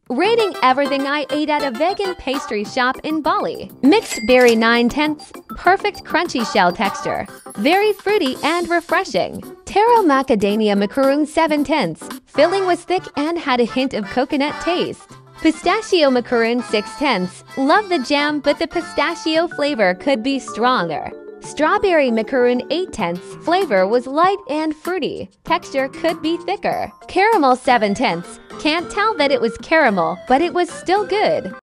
Rating everything I ate at a vegan pastry shop in Bali. Mixed berry 9/10, perfect crunchy shell texture. Very fruity and refreshing. Taro macadamia macaroon 7/10, filling was thick and had a hint of coconut taste. Pistachio macaroon 6/10, love the jam but the pistachio flavor could be stronger. Strawberry macaroon 8/10, flavor was light and fruity. Texture could be thicker. Caramel 7/10, can't tell that it was caramel, but it was still good.